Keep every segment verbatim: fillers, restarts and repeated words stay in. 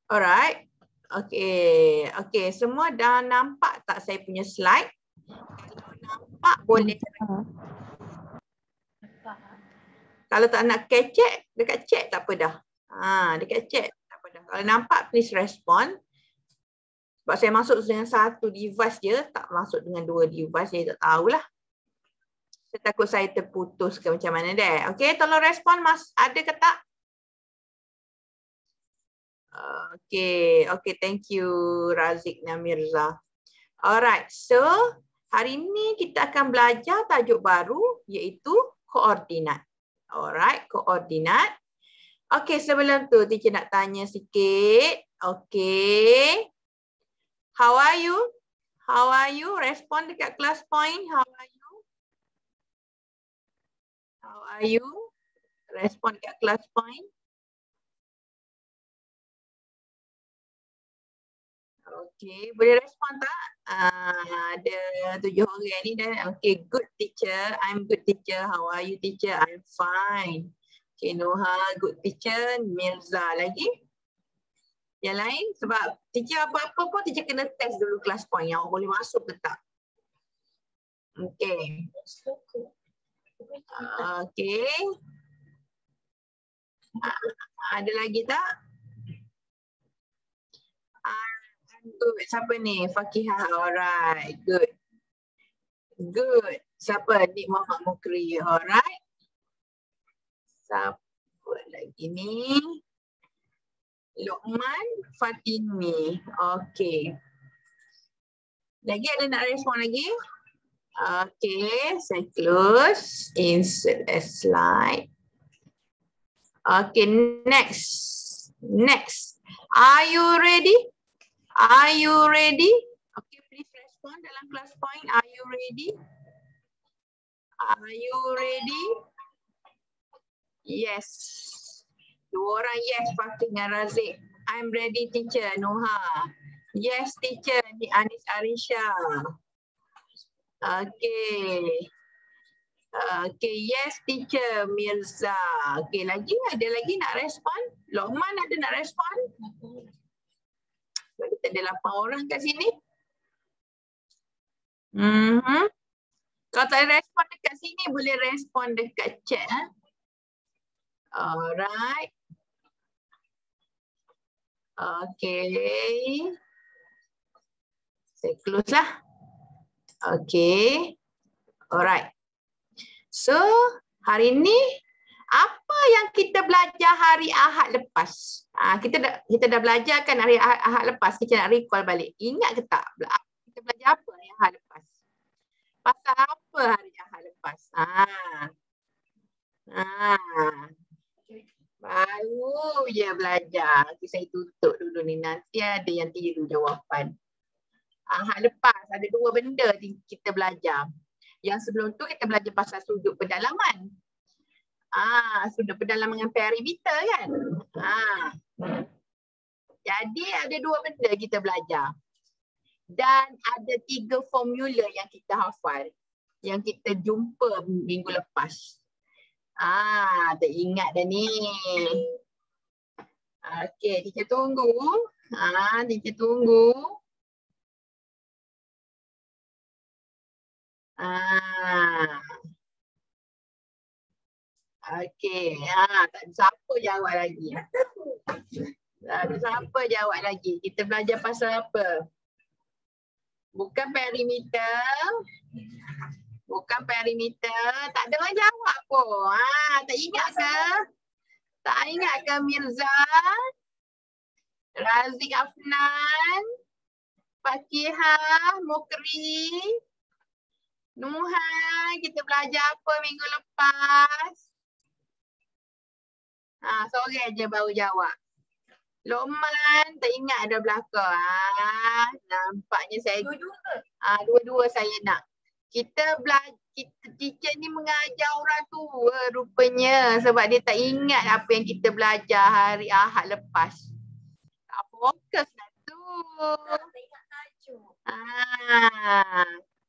Alright. Okay. Okay. Semua dah nampak tak saya punya slide? Kalau nampak boleh. Kalau tak nak kecek, dekat chat tak apa dah. Ha, dekat chat tak apa dah. Kalau nampak, please respond. Sebab saya masuk dengan satu device je, tak masuk dengan dua device, saya tak tahulah. Saya takut saya terputus ke macam mana deh. Okay, tolong respon, Mas. Ada ke tak? Okay, okay, thank you Razik Namirza. Alright, so hari ni kita akan belajar tajuk baru iaitu koordinat. Alright, koordinat. Okay, sebelum tu teacher nak tanya sikit. Okay. How are you? How are you? Respond dekat class point. How are you? How are you? Respond dekat class point. Okay, boleh respon tak? Uh, ada tujuh orang ni dah. Okay, good teacher. I'm good teacher. How are you teacher? I'm fine. Okay, Noha, good teacher. Mirza lagi. Yang lain, sebab teacher apa-apa pun teacher kena test dulu kelas point yang boleh masuk ke tak. Okay. Uh, okay. Uh, ada lagi tak? Uh, good. Siapa ni? Fakihah. Alright, good. Good. Siapa? Dik Muhammad Mukri. Alright. Siapa lagi ni? Luqman Fatimi. Okay. Lagi ada nak respon lagi? Okay. Saya close. Insert a slide. Okay. Next. Next. Are you ready? Are you ready? Okay. Please respond dalam class point. Are you ready? Are you ready? Yes. Dua orang yes, Fakih dengan Razik. I'm ready teacher, Noha. Yes teacher, ni Anis Arisha. Okay. Okay, yes teacher, Mirza. Okay, lagi ada lagi nak respon? Lokman ada nak respon? Kita ada lapan orang kat sini. Mm-hmm. Kalau tak ada respon dekat sini, boleh respon dekat chat. Eh? Alright. Okay. Saya close lah. Okay. Alright. So, hari ni apa yang kita belajar hari Ahad lepas? Ha, kita dah kita dah belajar kan hari Ahad, Ahad lepas. Kita nak recall balik. Ingat ke tak? Kita belajar apa hari Ahad lepas? Pasal apa hari Ahad lepas? Ha. Ha. Baru je belajar. Okay, saya tutup dulu ni. Nanti ada yang tiru jawapan. Ahad lepas ada dua benda kita belajar. Yang sebelum tu kita belajar pasal sudut pendalaman. Ah, sudut pendalaman dengan perimeter kan? Ah. Jadi ada dua benda kita belajar. Dan ada tiga formula yang kita hafal. Yang kita jumpa minggu lepas. Ah, tak ingat dah ni. Okey, teacher tunggu. Ah, teacher tunggu. Ah. Okey. Ah, tak ada siapa jawab lagi. Tak ada siapa jawab lagi. Kita belajar pasal apa? Bukan perimeter. Bukan perimeter. Tak ada orang jawab pun. Ah, tak ingat ke? Tak ingat ke Mirza? Razik Afnan? Fakihah? Mukri? Nuhan? Kita belajar apa minggu lepas? Ah, sore je baru jawab. Lokman tak ingat ada belakang. Ah, nampaknya saya dua-dua. Ah, dua-dua saya nak. Kita belajar, kita teacher ni mengajar orang tua rupanya sebab dia tak ingat apa yang kita belajar hari Ahad lepas. Tak fokus lah tu. Tak ingat tajuk. Ah.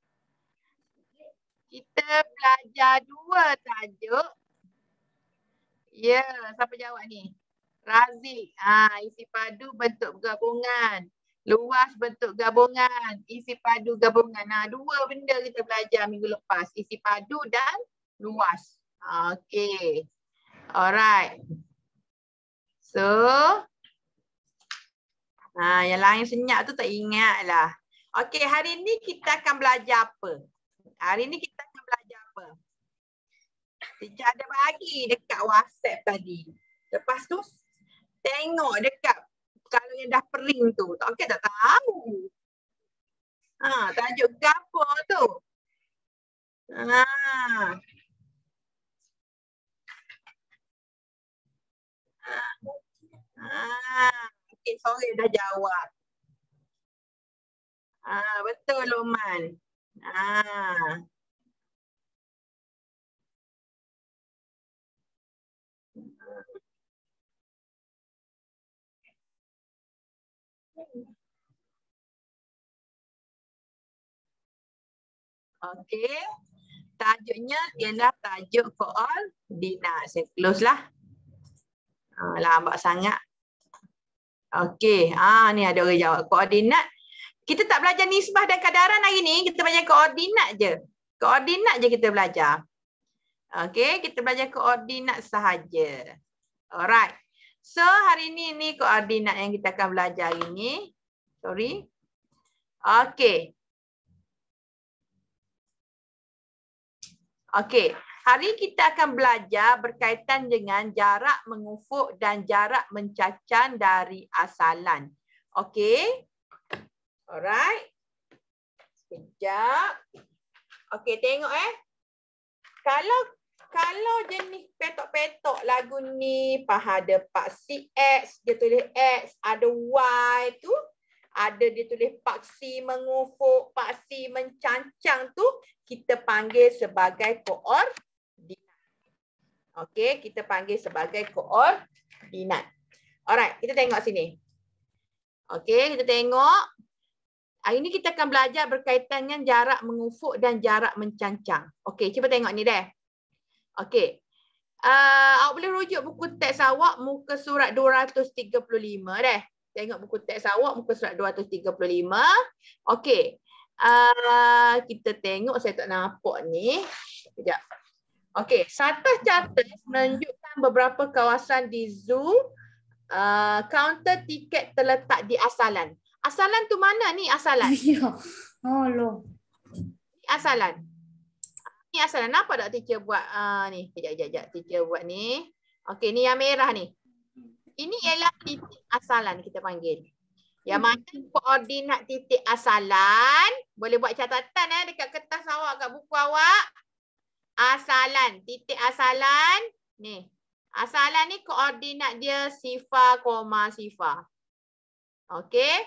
Kita belajar dua tajuk. Ya, siapa jawab ni? Razik. Ha, isi padu bentuk gabungan. Luas bentuk gabungan. Isi padu gabungan. Nah, dua benda kita belajar minggu lepas. Isi padu dan luas. Okay. Alright. So, ha, yang lain senyap tu tak ingat lah. Okay, hari ni kita akan belajar apa? Hari ni kita akan belajar apa? Teacher ada bagi dekat WhatsApp tadi. Lepas tu, tengok dekat kalau yang dah pering tu. Tak okay, tak tahu. Ha, tajuk gapo tu? Ha. Ha. Okay, sorry dah jawab. Ha, betul Loman. Ha. Okey. Tajuknya ialah tajuk koordinat. Saya close lah. Ha, lambat sangat. Okey. Ha, ni ada orang jawab. Koordinat. Kita tak belajar nisbah dan kadaran hari ni. Kita belajar koordinat je. Koordinat je kita belajar. Okey. Kita belajar koordinat sahaja. Alright. So, hari ni ni koordinat yang kita akan belajar hari ni. Sorry. Okey. Okey, hari kita akan belajar berkaitan dengan jarak mengufuk dan jarak mencacan dari asalan. Okey. Alright. Sekejap. Okey, tengok eh. Kalau kalau jenis petok-petok lagu ni, paha ada paksi X, dia tulis X, ada Y tu, ada dia tulis paksi mengufuk, paksi mencancang tu, kita panggil sebagai koordinat. Okey, kita panggil sebagai koordinat. Alright, kita tengok sini. Okey, kita tengok. Hari ni kita akan belajar berkaitan dengan jarak mengufuk dan jarak mencancang. Okey, cuba tengok ni deh. Okey. Uh, awak boleh rujuk buku teks awak muka surat dua ratus tiga puluh lima deh. Tengok buku teks awak muka surat dua ratus tiga puluh lima. Okey. Uh, kita tengok, saya tak nampak ni. Sekejap. Okey, status catat menunjukkan beberapa kawasan di zoo. Uh, kaunter tiket terletak di asalan. Asalan tu mana ni asalan? Oh loh. Ni asalan. Ni asalan. Nampak tak teacher buat uh, ni? Sekejap, sekejap, sekejap. Teacher buat ni. Okey, ni yang merah ni. Ini ialah titik asalan kita panggil. Yang mana koordinat titik asalan, boleh buat catatan eh dekat kertas awak, kat buku awak. Asalan, titik asalan ni. Asalan ni koordinat dia sifar, koma, sifar. Okey.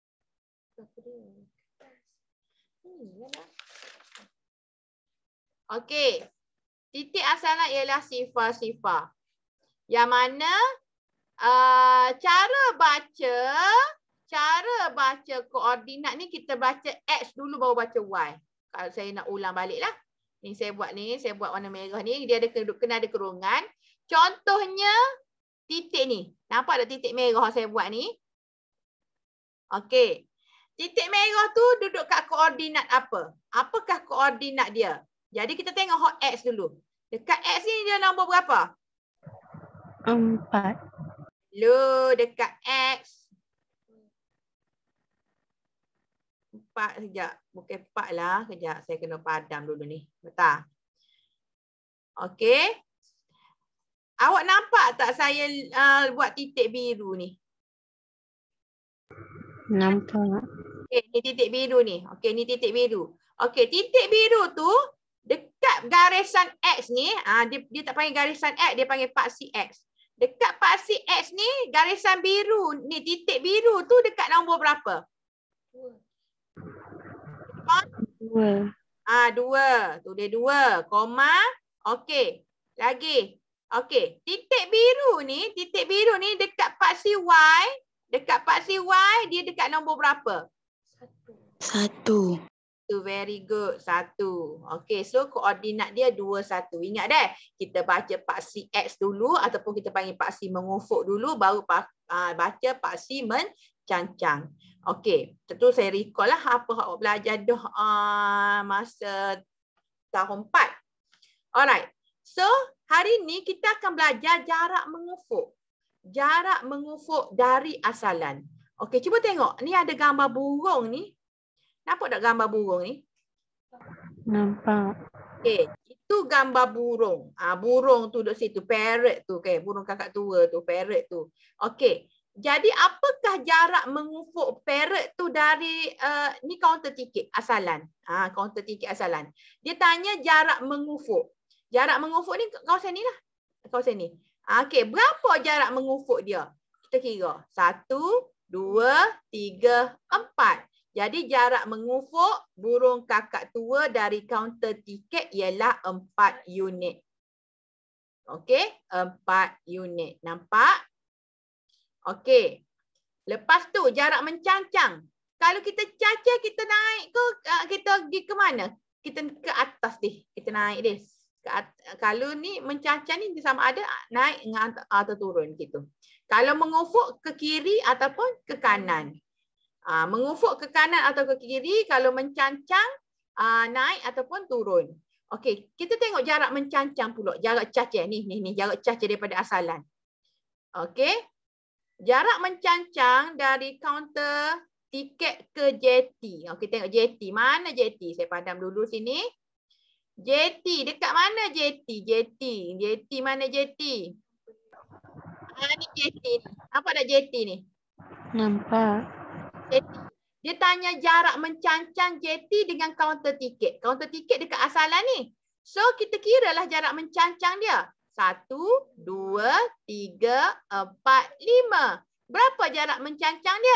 Okey. Titik asalan ialah sifar, sifar. Yang mana uh, cara baca Cara baca koordinat ni kita baca X dulu baru baca Y. Kalau saya nak ulang balik lah. Ni saya buat ni, saya buat warna merah ni. Dia ada kena ada kerungan. Contohnya titik ni. Nampak tak titik merah saya buat ni? Okey. Titik merah tu duduk kat koordinat apa? Apakah koordinat dia? Jadi kita tengok hot X dulu. Dekat X ni dia nombor berapa? Empat. Lu dekat X. Empat sekejap. Bukan empat lah. Sekejap. Saya kena padam dulu ni. Betul. Okey. Awak nampak tak saya uh, buat titik biru ni? Nampak. Okey. Ni titik biru ni. Okey. Ni titik biru. Okey. Titik biru tu dekat garisan X ni. Uh, dia, dia tak panggil garisan X. Dia panggil paksi X. Dekat paksi X ni. Garisan biru. Ni titik biru tu dekat nombor berapa? Dua. Ah, dua. Tu dia dua. Koma. Okey. Lagi. Okey. Titik biru ni, titik biru ni dekat paksi Y. Dekat paksi Y, dia dekat nombor berapa? Satu. Satu, very good. Satu. Okey, so koordinat dia dua, satu. Ingat deh, kita baca paksi X dulu ataupun kita panggil paksi mengufuk dulu, baru uh, baca paksi mencancang. Okey, tentu saya recall lah apa yang awak belajar dah uh, masa tahun empat. Alright, so hari ni kita akan belajar jarak mengufuk. Jarak mengufuk dari asalan. Okey, cuba tengok. Ni ada gambar burung ni. Nampak tak gambar burung ni? Nampak. Okey, itu gambar burung. Ah, burung tu duduk situ, parrot tu, okay? Burung kakak tua tu, parrot tu. Okey. Jadi apakah jarak mengufuk parrot tu dari uh, ni kaunter tiket asalan. Ah, kaunter tiket asalan. Dia tanya jarak mengufuk. Jarak mengufuk ni kawasan ni lah. Kawasan ni. Ah, okey, berapa jarak mengufuk dia? Kita kira. Satu, dua, tiga, empat. Jadi jarak mengufuk burung kakak tua dari kaunter tiket ialah empat unit. Okey, empat unit. Nampak? Okey. Lepas tu jarak mencancang. Kalau kita caca, kita naik ke, kita pergi ke mana? Kita ke atas deh. Kita naik deh. Kalau ni mencancang ni sama ada naik atau turun gitu. Kalau mengufuk ke kiri ataupun ke kanan. Uh, mengufuk ke kanan atau ke kiri, kalau mencancang uh, naik ataupun turun. Okey, kita tengok jarak mencancang pula. Jarak caca ni, ni, ni jarak caca daripada asalan. Okey. Jarak mencancang dari kaunter tiket ke jeti. Okey, tengok jeti. Mana jeti? Saya padam dulu sini. Jeti, dekat mana jeti? Jeti. Jeti mana jeti? Ah, ni jeti ni. Nampak tak jeti ni? Nampak. Jeti. Dia tanya jarak mencancang jeti dengan kaunter tiket. Kaunter tiket dekat asalan ni. So, kita kiralah jarak mencancang dia. Satu, dua, tiga, empat, lima. Berapa jarak mencancang dia?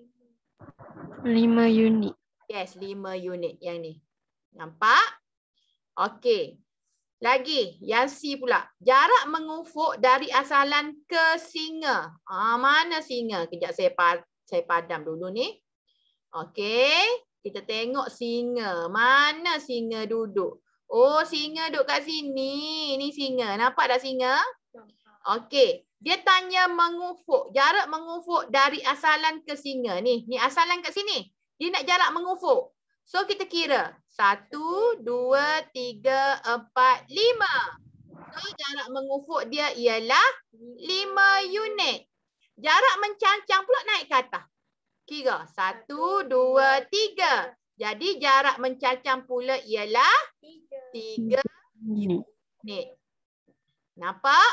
Lima unit. Yes, lima unit yang ni. Nampak? Okey. Lagi, yang C pula. Jarak mengufuk dari asalan ke singa. Ah, mana singa? Kejap saya pad saya padam dulu ni. Okey. Kita tengok singa. Mana singa duduk? Oh, singa duduk kat sini. Ini singa. Nampak tak singa? Okey. Dia tanya mengufuk. Jarak mengufuk dari asalan ke singa. Ni, ni asalan kat sini. Dia nak jarak mengufuk. So, kita kira. Satu, dua, tiga, empat, lima. So, jarak mengufuk dia ialah lima unit. Jarak mencancang pula naik ke atas. Kira. Satu, dua, tiga. Jadi jarak mencancang pula ialah tiga unit. Nampak?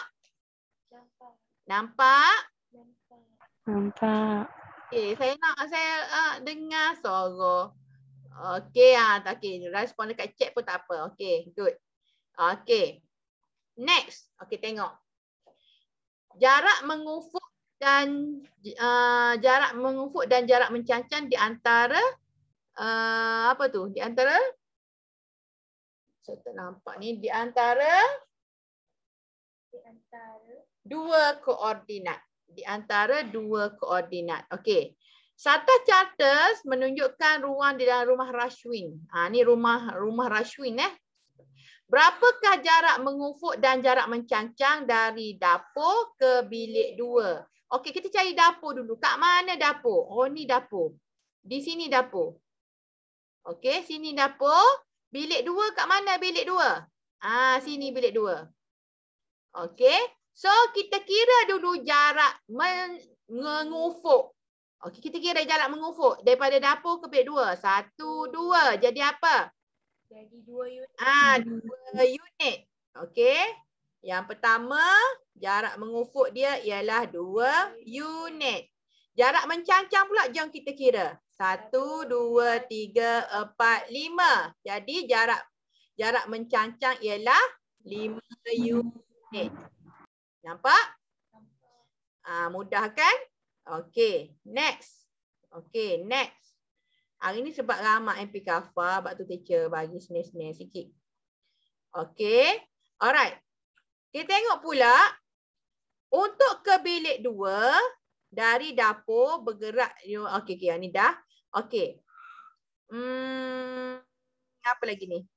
Nampak? Nampak. Okey, saya nak saya uh, dengar suara. Okey, ah, tak okey. Respon dekat chat pun tak apa. Okey, good. Okey. Next. Okey, tengok. Jarak mengufuk dan uh, jarak mengufuk dan jarak mencancang di antara uh, apa tu? Di antara saya tak nampak ni di antara di antara dua koordinat. Di antara dua koordinat. Okey. Sata charters menunjukkan ruang di dalam rumah Rashwin. Ha, ni rumah rumah Rashwin eh. Berapakah jarak mengufuk dan jarak mencancang dari dapur ke bilik dua? Okey, kita cari dapur dulu. Kat mana dapur? Oh, ni dapur. Di sini dapur. Okey, sini dapur. Bilik dua kat mana bilik dua? Ah, sini bilik dua. Okey. So, kita kira dulu jarak mengufuk. Okey, kita kira jarak mengufuk daripada dapur ke bilik dua. Satu, dua. Jadi apa? Jadi dua unit. Ah, dua unit. Okey. Yang pertama, jarak mengufuk dia ialah dua unit. Jarak mencancang pula, jom kita kira. Satu, dua, tiga, empat, lima. Jadi jarak jarak mencancang ialah lima unit. Nampak? Ah, mudah kan? Okey, next. Okey, next. Hari ni sebab ramai M P Kafa, sebab tu teacher bagi senil-senil sikit. Okey. Alright. Kita tengok pula untuk ke bilik dua dari dapur bergerak. Okey, okey, ni dah. Okey. Hmm, apa lagi ni?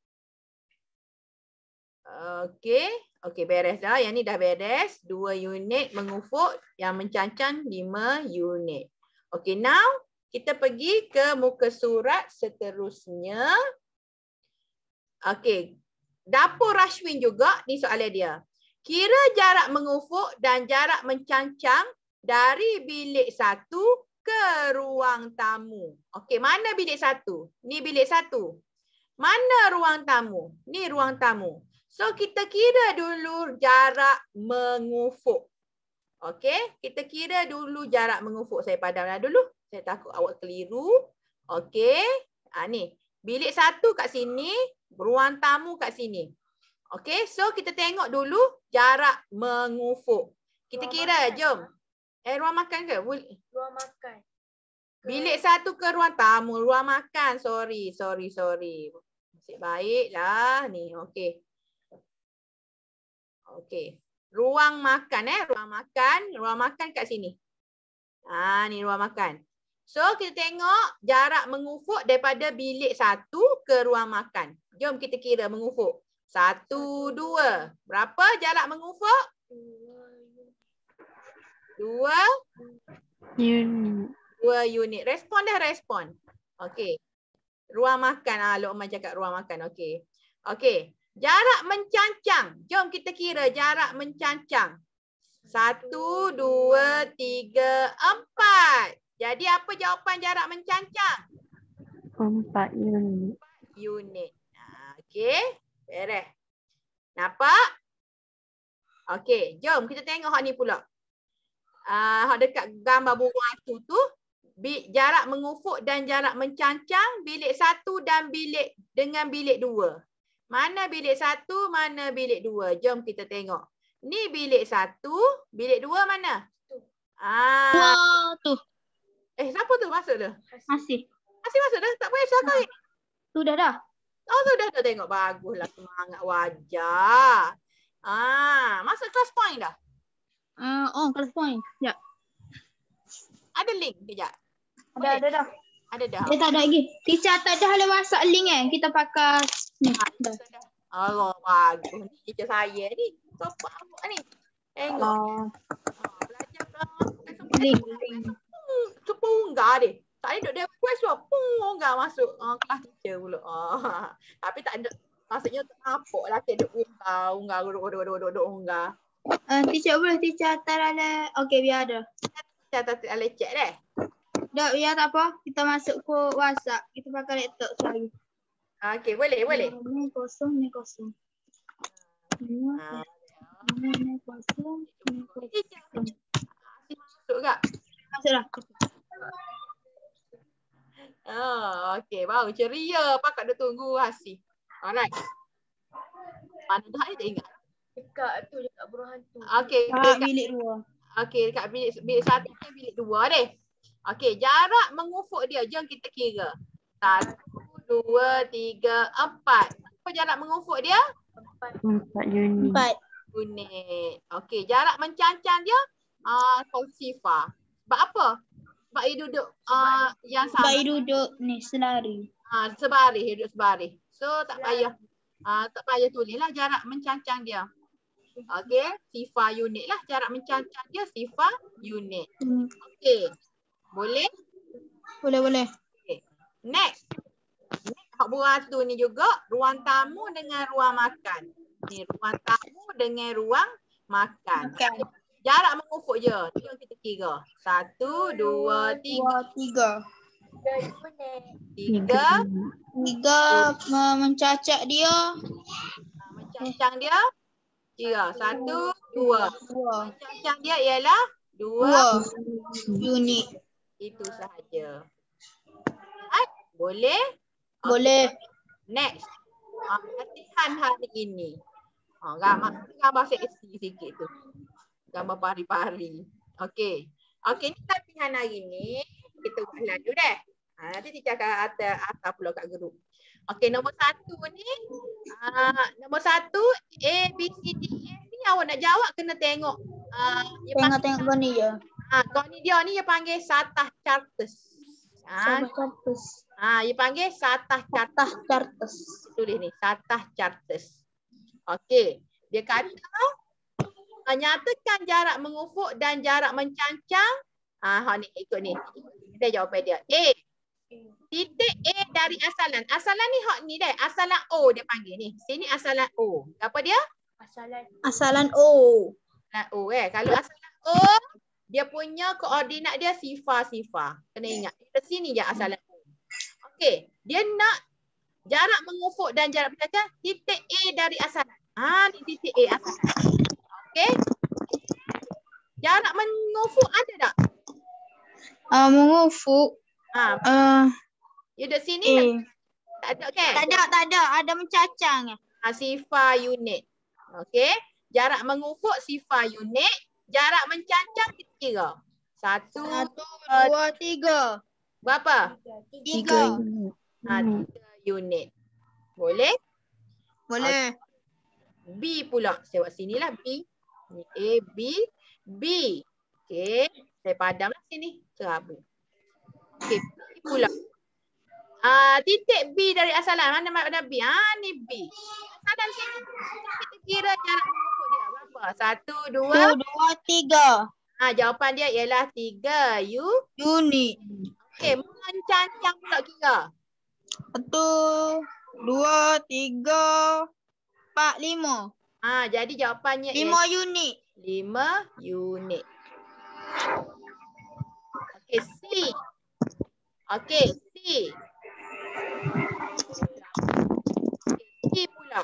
Okey. Okey, beres dah. Yang ni dah beres. Dua unit mengufuk, yang mencancang lima unit. Okey, now kita pergi ke muka surat seterusnya. Okey. Dapur Rashwin juga, ni soalan dia. Kira jarak mengufuk dan jarak mencancang dari bilik satu ke ruang tamu. Okey, mana bilik satu? Ni bilik satu. Mana ruang tamu? Ni ruang tamu. So, kita kira dulu jarak mengufuk. Okey, kita kira dulu jarak mengufuk. Saya padamlah dulu. Saya takut awak keliru. Okey, ha, ni. Bilik satu kat sini, ruang tamu kat sini. Okey, so kita tengok dulu jarak mengufuk. Kita ruang kira, makan. Jom. Eh, ruang makan ke? Ruang makan. Bilik satu ke ruang tamu, ruang makan. Sorry, sorry, sorry. Nasib baiklah ni. Okey. Okey. Ruang makan eh, ruang makan, ruang makan kat sini. Ah, ni ruang makan. So, kita tengok jarak mengufuk daripada bilik satu ke ruang makan. Jom kita kira mengufuk. Satu, dua. Berapa jarak mengufuk? Dua. Unit. Dua unit. Respon dah respon. Okey. Ruang makan. Ah, Luqman cakap ruang makan. Okey. Okey. Jarak mencancang. Jom kita kira jarak mencancang. Satu, dua, tiga, empat. Jadi apa jawapan jarak mencancang? Empat unit. Unit. Okey. Beres. Nampak? Okey. Jom kita tengok hak ni pula. Uh, hak dekat gambar burung hantu tu. Jarak mengufuk dan jarak mencancang bilik satu dan bilik dengan bilik dua. Mana bilik satu, mana bilik dua? Jom kita tengok. Ni bilik satu, bilik dua mana? Ah. Wah, tu. Eh, siapa tu masuk tu? Masih. Masih masuk dah? Tak payah cakap. Ha. Sudah dah. Oh, sudah dah tengok. Baguslah semangat wajah. Ah, masuk class point dah? Uh, oh, class point. Ya. Ada link kejap. Ada, ada dah. Ada dah. Dia tak ada lagi. Teacher tak ada hal WhatsApp link eh. Kita pakai ni. Ha, dah. Oh, bagus. Ni teacher saya ni. Sopak awak ni. Tengok. Oh. Ha, belajar dah. Link, link. Cepat unggah dia. Tak ada duduk dia request pun. Pung unggah masuk uh, kelas teacher pula. Uh, tapi tak ada. Maksudnya tak nampak lah. Dia duduk unggah. Unggah. Duduk, duduk, duduk, duduk, unggah. Uh, teacher boleh teacher hantar ala. Okey, biar ada. Teacher hantar ala cek deh. Tak, biar tak apa. Kita masuk ke WhatsApp. Kita pakai laptop sekali. Okey, boleh, boleh. Ni kosong, ni kosong. Ni Ha. ni kosong, ni kosong. Masuk tak? Masuk dah. Oh, okey. Baru ceria. Pakak dah tunggu hasil. Alright. Mana dah saya tak ingat. Dekat tu, dekat buruh hantu. Okey. Dekat bilik dua. Okey, dekat bilik, bilik satu ke bilik dua deh. Okey, jarak mengufuk dia. Jom kita kira. Satu, dua, tiga, empat. Apa jarak mengufuk dia? Empat. Empat unit. Empat. Unit. Okey, jarak mencancang dia? Uh, Sifar. Sebab apa? Sebab dia duduk uh, yang sama. Sebab dia duduk ni, selari. Uh, sebaris, dia duduk sebaris. So, tak payah. Uh, tak payah tulislah jarak mencancang dia. Okey, sifar unit lah. Jarak mencancang dia sifar unit. Hmm. Okey. Boleh? Boleh, boleh. Okay. Next. Next, hak buah tu ni juga ruang tamu dengan ruang makan. Ni ruang tamu dengan ruang makan. Makan. Okay. Jarak mengufuk je. Jom kita kira. Satu, dua, tiga. Dua, tiga. Tiga. Tiga uh, mencacak dia. Uh, mencancang dia. Kira. Satu, dua. Dua. Mencancang dia ialah dua. Dua. Unit. Itu sahaja. Right? Boleh? Boleh. Okay. Next. Uh, latihan hari ini. Uh, gambar, gambar seksi sikit tu. Gambar pari-pari. Okey. Okey, ni latihan hari ni. Kita buat lalu deh. Ha, nanti kita akan atas, atas pula kat grup. Okey, nombor satu ni. Uh, nombor satu, A, B, C, D, E. Ni awak nak jawab kena tengok. Uh, Tengok-tengok kau ni je. Ha, kau ni dia ni dia panggil Satah Charters. Ah, Sabah Charters. ah, you panggil Satah Charters. Satah Charters. Tulis ni, Satah Charters. Okey. Dia kata nyatakan jarak mengufuk dan jarak mencancang. Ah, ha, ni ikut ni. Kita jawapan dia. A. Titik A dari asalan. Asalan ni hak ni deh. Asalan O dia panggil ni. Sini asalan O. Apa dia? Asalan. Asalan O. Asalan O eh. Kalau asalan O, dia punya koordinat dia sifar-sifar. Kena ingat. Di sini je asalan O. Okey. Dia nak jarak mengufuk dan jarak mencancang titik A dari asalan. Ah, ni titik A asalan. Okey. Jarak mengufuk ada tak? Uh, mengufuk. Ha, Uh, you duduk sini A. tak ada kan? Tak ada, tak ada. Ada mencacang. Ha, sifar unit. Okey. Jarak mengufuk sifar unit. Jarak mencancang kita kira. Satu, Satu, dua, tiga. berapa? Tiga. unit. Ha, tiga unit. Boleh? Boleh. B pula. Saya buat sinilah B. Ni A, B, B. Okey. Saya padamlah sini. Ceraba. Okey, B pula. Ah, titik B dari asalan. Mana mana B? Ah, ni B. Asalan sini. Kita kira jarak mengufuk dia. Berapa? Satu, dua. Satu, dua, tiga. Ah, jawapan dia ialah tiga. U. Unit. Okey, mencancang pula kira. Satu, dua, tiga, empat, lima. Ah, jadi jawapannya Lima ialah unit. lima unit. Okey, C. Okey, C. Okey, C pula.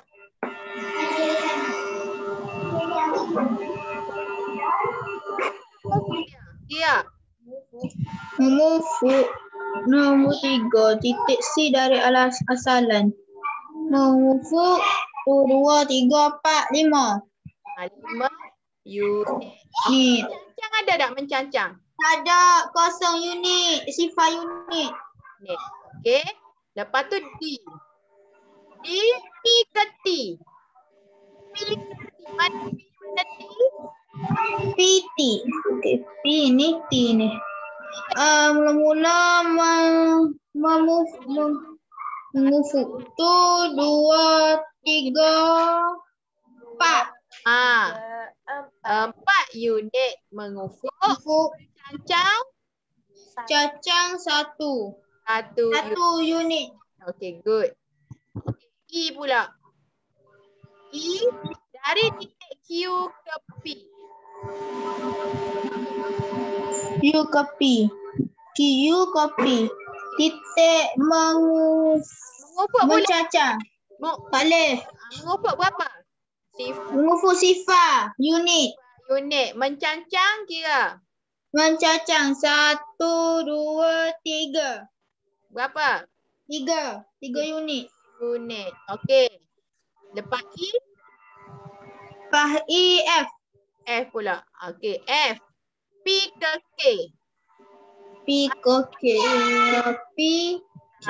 Ya. Mengufuk. Nombor tiga. Titik C dari alas asalan. Mengufuk. Satu, dua, tiga, empat, lima. Ah, lima unit. Ni. Mencancang ada tak mencancang? Ada kosong unit. Sifar unit. Ni. Okey. Lepas tu D. D, P ke T? P ke T. Mana P mana T? P T. Okay. P ni, T ni. Uh, mula-mula mem- memuf- mem- mengufuk. Tu, dua, tiga, empat. Ah, empat unit mengufuk. Mengufuk. Cancang Cacang satu. satu unit. Satu unit. Okay, good. E pula. E dari titik Q ke P. Q ke P. Q ke P. Titik menguf- Mengufuk boleh. mencacang. Meng- Boleh. Mengufuk berapa? Sifar Mengufuk sifar. Unit. unit. Mencancang kira. Mencacang. Satu, dua, tiga. Berapa? Tiga. Tiga unit. Unit. Okey. Lepas E, Pah E, F. F pula. Okey, F. P ke K. P ke K. P, K.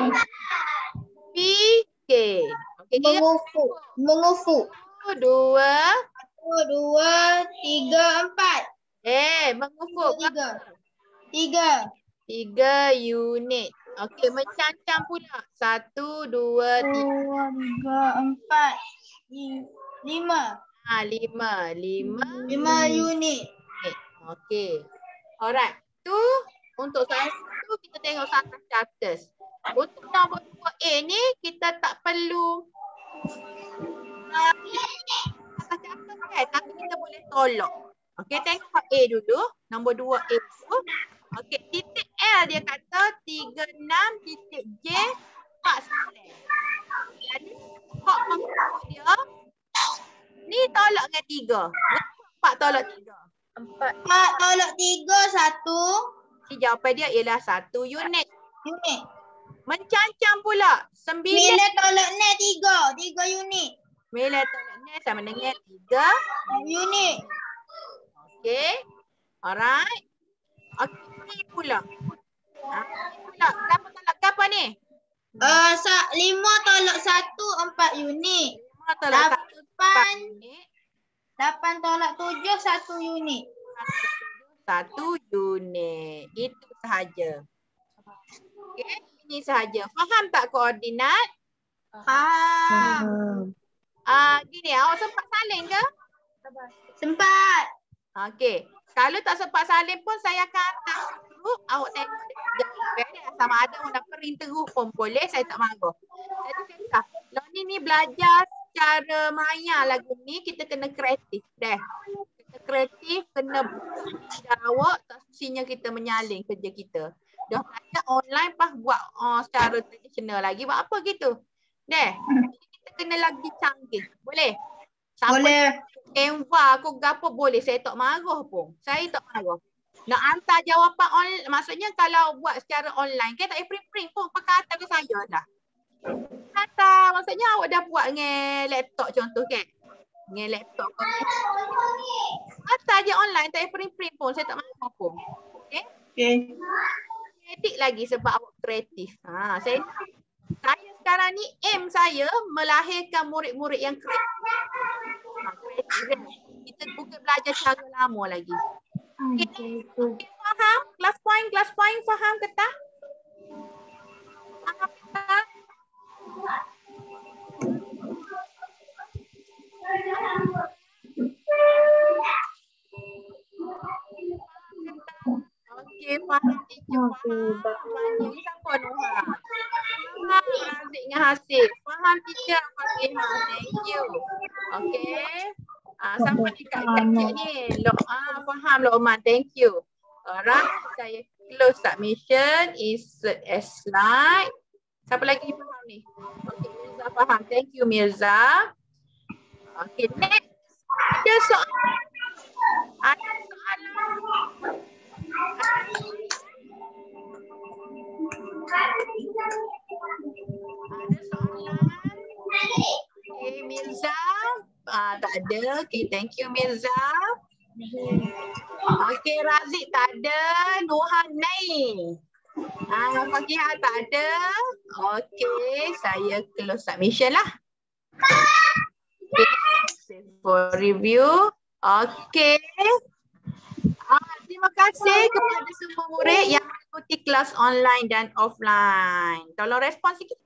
P, K. Okey, kira Mengufuk. Mengufuk. satu, dua. Satu, dua, tiga, empat. Eh, mengufuk. Tiga. Tiga. Tiga unit. Okey, mencancang pula. Satu, dua, tiga. Dua, tiga, empat. li- Lima. Ha, lima. Lima Lima unit. unit. Okey. Alright. Tu untuk soalan tu kita tengok Satah Charters. Untuk nombor dua A ni kita tak perlu uh, Satah Charters kan, tapi kita boleh tolak. Okey, tengok A dulu. Nombor dua A tu. Okey, titik L dia kata tiga enam, titik J empat sembilan. Jadi hak mengikut dia ni tolak dengan tiga. Empat tolak tiga. Empat. Empat tolak tiga, satu Jadi jawapan dia ialah satu unit. unit. Mencancang pula. Sembilan. Sembilan tolak enam, tiga. Tiga unit. Sembilan tolak enam sama dengan tiga. Unit. Okey. Alright. Okey pula. Ha, ni pula. Berapa tolak berapa ni? Uh, sa- lima tolak satu, empat unit. Lima tolak satu. Empat Lapan, unit. lapan tolak tujuh, satu unit. Satu unit. Itu sahaja. Okey, ini sahaja. Faham tak koordinat? Faham. Ah, gini, awak sempat salin ke? Sempat. Okey. Kalau tak sempat salin pun saya akan hantar grup. Awak tengok jawapan dia. Sama ada warna print terus pun boleh. Saya tak marah. Jadi saya learning ni belajar secara maya lagu ni. Kita kena kreatif. Dah. Kita kreatif. Kena belajar awak. Tak semestinya kita menyalin kerja kita. Dah belajar online pas buat uh, secara tradisional lagi. Buat apa gitu? Dah. Kita kena lagi canggih. Boleh? Sampai Boleh. Canva aku gapo boleh, saya tak marah pun. Saya tak marah. Nak hantar jawapan online, maksudnya kalau buat secara online, kan tak payah print-print pun, pakai hantar ke saya dah. Hantar, maksudnya awak dah buat dengan laptop contoh kan? Dengan laptop ke. Hantar je online, tak payah print-print pun, saya tak marah pun. Okay? Okay. Edit lagi sebab awak kreatif. Ha, saya saya sekarang ni aim saya melahirkan murid-murid yang kreatif. Ha, kreatif kan? Kita bukan belajar cara lama lagi. Okay. Okay, faham? Kelas point, kelas point faham ke tak? Faham ke tak? Okey, faham teacher, faham. Faham. Siapa Noha? Faham Razik dengan Hasif. Faham teacher, Fatihah. Thank you. Okey. Ah, sampai dekat cik ni. Lok, ah, faham Lokman. Thank you. Alright, saya close submission. Insert as slide. Siapa lagi faham ni? Okey, Mirza faham. Thank you Mirza. Okey, next. Ada soalan? Ada soalan? Ada soalan? Okay, Mirza. Ah, tak ada. Okay, thank you Mirza. Okay, Razik tak ada. Noha naik. Ah, Fakihah tak ada. Okay, saya close submission lah. Okay, for review. Okay. Ah, terima kasih kepada semua murid yang mengikuti kelas online dan offline. Tolong respon sikit.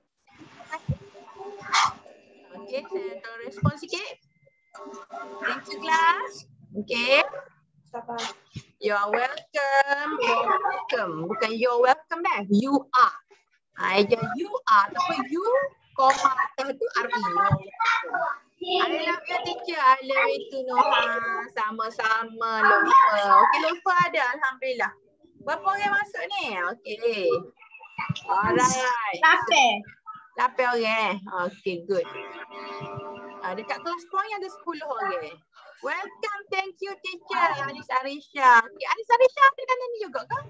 Okey, saya tolong respon sikit. Thank you class. Okey. You are welcome. You are welcome. Bukan you are welcome dah. You are. Ha, aja you are. Tapi you, koma atas tu R E. I love you teacher. I love you too Noha. Sama-sama lupa. Okey, lupa ada. Alhamdulillah. Berapa orang masuk ni? Okey. Alright. Lapan. Lapan orang. Okey, good. Uh, dekat kelas point ada sepuluh orang. Welcome, thank you teacher. Anis Arisha. Okay, Anis Arisha ada dalam ni juga kan?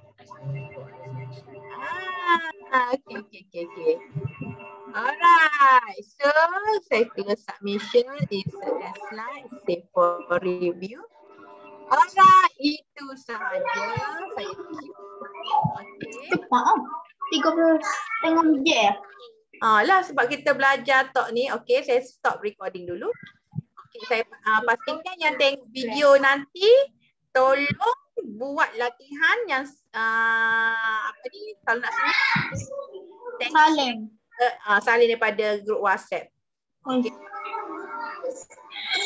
Ah, okey, okey, okey, okey. Alright, so saya close submission, insert the slide, save for review. Alright, itu sahaja saya keep. Okay. Cepat oh. tiga puluh setengah je. Ah lah sebab kita belajar tok ni. Okey, saya stop recording dulu. Okey, saya uh, pastikan yang tengok video nanti tolong buat latihan yang uh, apa ni kalau nak Salin. Uh, uh, salin daripada grup WhatsApp. Okey.